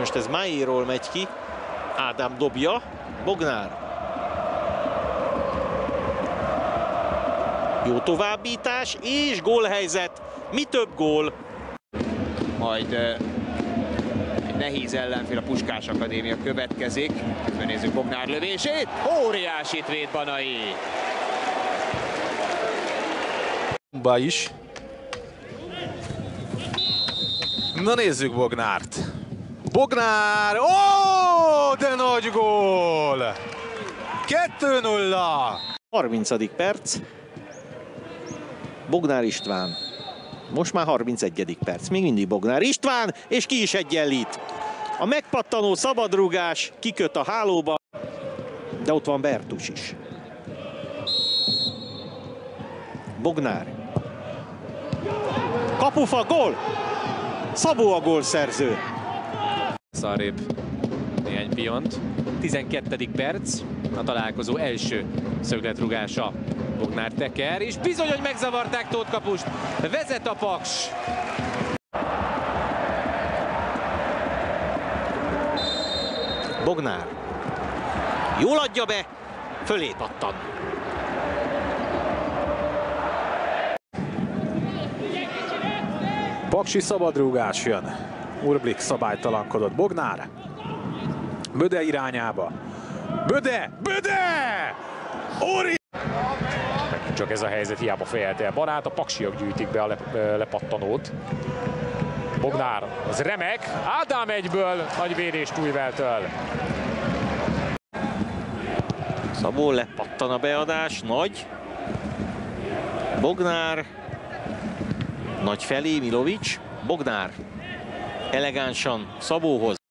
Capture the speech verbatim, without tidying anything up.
most ez Máéról megy ki. Ádám dobja. Bognár. Jó továbbítás és gólhelyzet. Mi több gól. Majd egy nehéz ellenfél, a Puskás Akadémia következik. Közben nézzük Bognár lövését. Óriásit véd Banai. Ba is. Na nézzük Bognárt. Bognár! Ó, de nagy gól! kettő nulla! harmincadik perc. Bognár István. Most már harmincegyedik perc. Még mindig Bognár István, és ki is egyenlít. A megpattanó szabadrúgás kiköt a hálóba, de ott van Bertus is. Bognár. Kapufa, gól! Szabó a gólszerző. Szarrébb néhány piont. tizenkettedik perc, a találkozó első szögletrúgása. Bognár teker, és bizony, hogy megzavarták Tóth Kapust. Vezet a Paks. Bognár. Jól adja be, fölé pattan. Paksi szabadrúgás jön. Urblik szabálytalankodott. Bognár. Böde irányába. Böde! Böde! Óri! Csak ez a helyzet, hiába fejelte el Barát, a paksiak gyűjtik be a lep lepattanót. Bognár, az remek, Ádám egyből, nagy védés Tújveltől. Szabó, lepattan a beadás, nagy. Bognár. Nagy felé, Milovics. Bognár elegánsan Szabóhoz.